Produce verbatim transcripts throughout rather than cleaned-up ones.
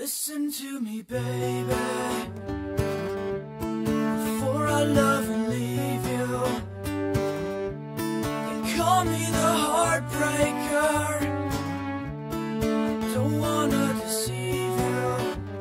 Listen to me, baby, before I love and leave you. They call me the heartbreaker. I don't wanna deceive you,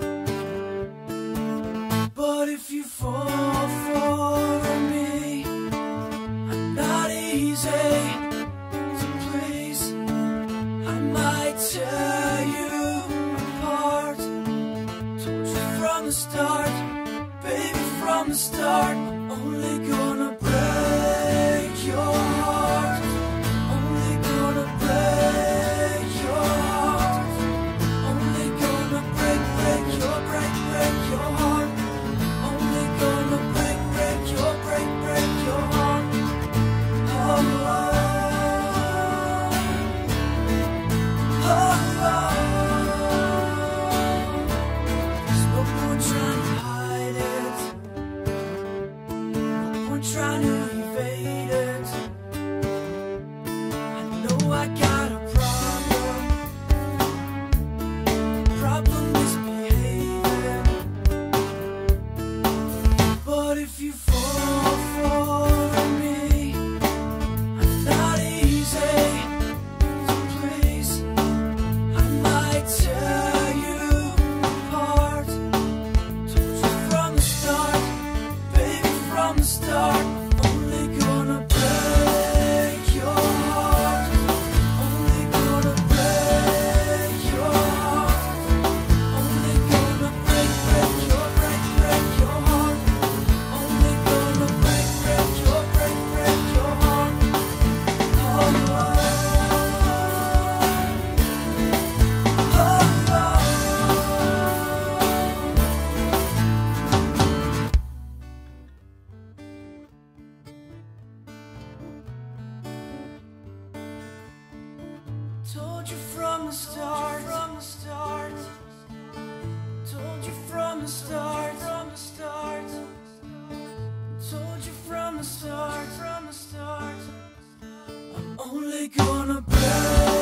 but if you fall for me, I'm not easy, so please, I might tear you apart. Told you from the start, baby, from the start, I'm only gonna break your heart. Only gonna break your heart. Only gonna break, break your, break, break your heart. Only gonna break, break your, break, break your heart. Oh, oh, oh, oh. There's no point trying to hide it, no point trying to evade it. I know I got a problem, problem misbehaving. But if you fall for me, I'm not easy, so please, I might tear you apart. Told you from the start, baby, from the start, only gonna break your heart. Only gonna break your heart. Only gonna break, break your, break, break your heart. Only gonna break, break your, break, break your heart. Oh, oh, oh, oh. Told you from the start, from the start. Told you from the start, from the start. Told you from the start, from the start. I'm only gonna break